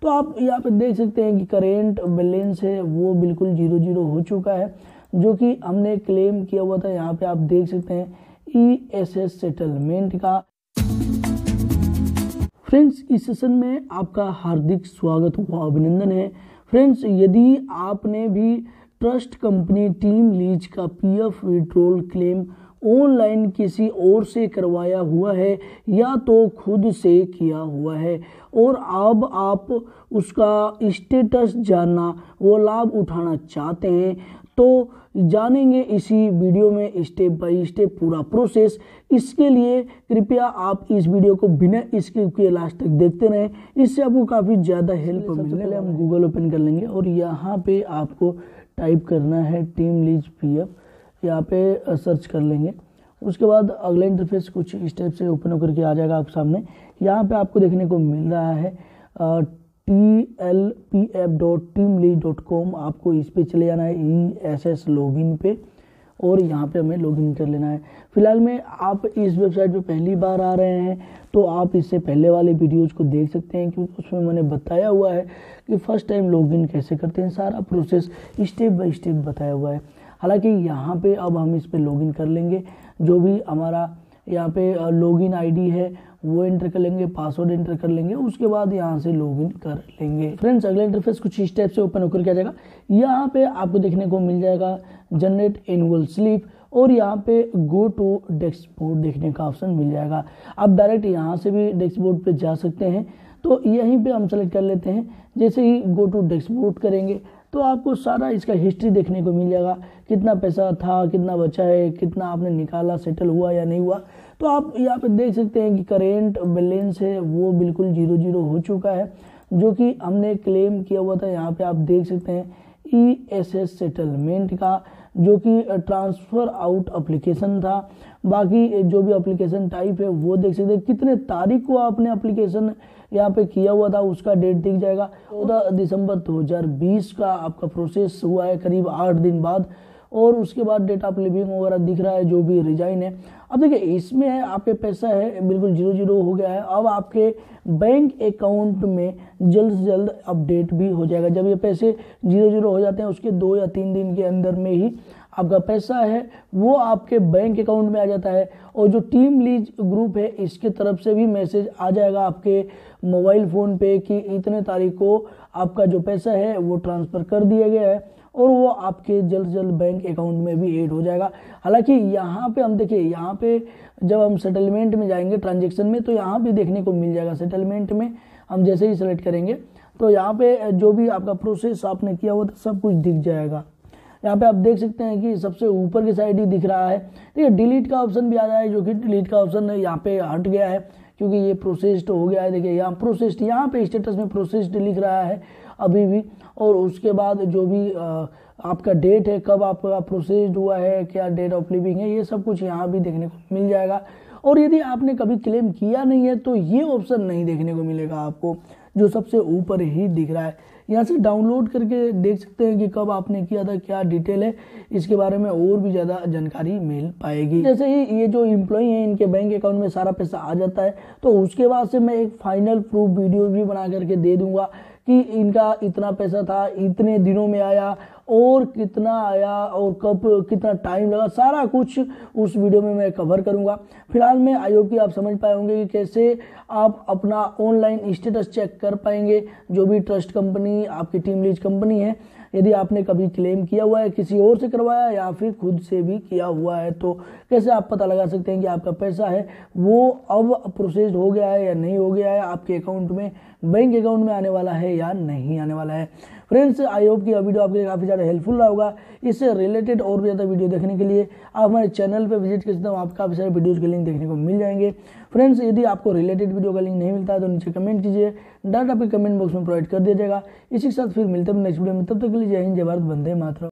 तो आप यहाँ पे देख सकते हैं कि करेंट बैलेंस है वो बिल्कुल 0 हो चुका है, जो कि हमने क्लेम किया हुआ था। यहाँ पे आप देख सकते हैं ESS सेटलमेंट का। फ्रेंड्स, इस सेशन में आपका हार्दिक स्वागत हुआ, अभिनंदन है। फ्रेंड्स, यदि आपने भी ट्रस्ट कंपनी टीम लीज का PF विड्रॉल क्लेम ऑनलाइन किसी और से करवाया हुआ है या तो खुद से किया हुआ है और अब आप उसका स्टेटस जानना, वो लाभ उठाना चाहते हैं, तो जानेंगे इसी वीडियो में स्टेप बाय स्टेप पूरा प्रोसेस। इसके लिए कृपया आप इस वीडियो को बिना स्किप किए लास्ट तक देखते रहें, इससे आपको काफ़ी ज़्यादा हेल्प मिलेगी। सबसे पहले हम गूगल ओपन कर लेंगे और यहाँ पे आपको टाइप करना है टीम लीज PF, यहाँ पे सर्च कर लेंगे। उसके बाद अगला इंटरफेस कुछ स्टेप से ओपन होकर के आ जाएगा आप सामने। यहाँ पे आपको देखने को मिल रहा है tlpf.teamlead.com, आपको इस पे चले जाना है ESS लॉगिन पे और यहाँ पे हमें लॉगिन कर लेना है। फिलहाल में आप इस वेबसाइट पे पहली बार आ रहे हैं तो आप इससे पहले वाले वीडियोज़ को देख सकते हैं, क्योंकि उसमें मैंने बताया हुआ है कि फर्स्ट टाइम लॉगिन कैसे करते हैं, सारा प्रोसेस स्टेप बाय स्टेप बताया हुआ है। हालांकि यहाँ पे अब हम इस पे लॉगिन कर लेंगे, जो भी हमारा यहाँ पे लॉगिन आईडी है वो एंटर कर लेंगे, पासवर्ड एंटर कर लेंगे, उसके बाद यहाँ से लॉगिन कर लेंगे। फ्रेंड्स, अगला इंटरफेस कुछ स्टेप से ओपन होकर के आ जाएगा। यहाँ पे आपको देखने को मिल जाएगा जनरेट एनुअल स्लिप और यहाँ पे गो टू डैशबोर्ड देखने का ऑप्शन मिल जाएगा। आप डायरेक्ट यहाँ से भी डैशबोर्ड पे जा सकते हैं, तो यहीं पे हम सेलेक्ट कर लेते हैं। जैसे ही गो टू डैशबोर्ड करेंगे तो आपको सारा इसका हिस्ट्री देखने को मिल जाएगा, कितना पैसा था, कितना बचा है, कितना आपने निकाला, सेटल हुआ या नहीं हुआ। तो आप यहाँ पे देख सकते हैं कि करेंट बैलेंस है वो बिल्कुल 0 हो चुका है, जो कि हमने क्लेम किया हुआ था। यहाँ पे आप देख सकते हैं ESS सेटलमेंट का, जो कि ट्रांसफ़र आउट एप्लीकेशन था। बाकी जो भी एप्लीकेशन टाइप है वो देख सकते हैं, कितने तारीख को आपने एप्लीकेशन यहाँ पे किया हुआ था उसका डेट दिख जाएगा। 14 दिसंबर 2020 का आपका प्रोसेस हुआ है, करीब 8 दिन बाद, और उसके बाद डेट ऑफ लिविंग वगैरह दिख रहा है, जो भी रिजाइन है। अब देखिए इसमें है आपके पैसा है बिल्कुल 0 हो गया है। अब आपके बैंक अकाउंट में जल्द से जल्द अपडेट भी हो जाएगा। जब ये पैसे 0 हो जाते हैं उसके 2 या 3 दिन के अंदर में ही आपका पैसा है वो आपके बैंक अकाउंट में आ जाता है, और जो टीम लीज ग्रुप है इसके तरफ से भी मैसेज आ जाएगा आपके मोबाइल फ़ोन पे कि इतने तारीख को आपका जो पैसा है वो ट्रांसफ़र कर दिया गया है, और वो आपके जल्द से जल्द बैंक अकाउंट में भी ऐड हो जाएगा। हालांकि यहाँ पे हम देखिए, यहाँ पे जब हम सेटलमेंट में जाएंगे ट्रांजैक्शन में, तो यहाँ भी देखने को मिल जाएगा। सेटलमेंट में हम जैसे ही सेलेक्ट करेंगे तो यहाँ पे जो भी आपका प्रोसेस आपने किया हुआ था सब कुछ दिख जाएगा। यहाँ पे आप देख सकते हैं कि सबसे ऊपर की साइड ही दिख रहा है। देखिए डिलीट का ऑप्शन भी आ रहा है, जो कि डिलीट का ऑप्शन यहाँ पे हट गया है क्योंकि ये प्रोसेस्ड हो गया है। देखिए यहाँ प्रोसेस्ड, यहाँ पे स्टेटस में प्रोसेस्ड लिख रहा है अभी भी, और उसके बाद जो भी आपका डेट है, कब आपका प्रोसेस्ड हुआ है, क्या डेट ऑफ लिविंग है, ये सब कुछ यहाँ भी देखने को मिल जाएगा। और यदि आपने कभी क्लेम किया नहीं है तो ये ऑप्शन नहीं देखने को मिलेगा आपको, जो सबसे ऊपर ही दिख रहा है। यहाँ से डाउनलोड करके देख सकते हैं कि कब आपने किया था, क्या डिटेल है, इसके बारे में और भी ज़्यादा जानकारी मिल पाएगी। जैसे ही ये जो एम्प्लॉई हैं इनके बैंक अकाउंट में सारा पैसा आ जाता है, तो उसके बाद से मैं एक फाइनल प्रूफ वीडियो भी बना करके दे दूंगा कि इनका इतना पैसा था, इतने दिनों में आया, और कितना आया, और कब, कितना टाइम लगा, सारा कुछ उस वीडियो में मैं कवर करूंगा। फिलहाल में आई होप कि आप समझ पाए होंगे कि कैसे आप अपना ऑनलाइन स्टेटस चेक कर पाएंगे। जो भी ट्रस्ट कंपनी आपकी टीम लीज कंपनी है, यदि आपने कभी क्लेम किया हुआ है, किसी और से करवाया या फिर खुद से भी किया हुआ है, तो कैसे आप पता लगा सकते हैं कि आपका पैसा है वो अब प्रोसेस्ड हो गया है या नहीं हो गया है, आपके अकाउंट में, बैंक अकाउंट में आने वाला है या नहीं आने वाला है। फ्रेंड्स, आई होप कि यह वीडियो आपके लिए काफ़ी ज़्यादा हेल्पफुल रहा होगा। इससे रिलेटेड और भी ज़्यादा वीडियो देखने के लिए आप हमारे चैनल पर विजिट कर सकते हो, आपको काफ़ी सारे वीडियोज़ के लिंक देखने को मिल जाएंगे। फ्रेंड्स, यदि आपको रिलेटेड वीडियो का लिंक नहीं मिलता है तो नीचे कमेंट कीजिए, डायरेक्ट आपके कमेंट बॉक्स में प्रोवाइड कर दिया जाएगा। इसी के साथ फिर मिलते हैं नेक्स्ट वीडियो में, तब तक के लिए जय हिंद, जय भारत, वंदे मातरम।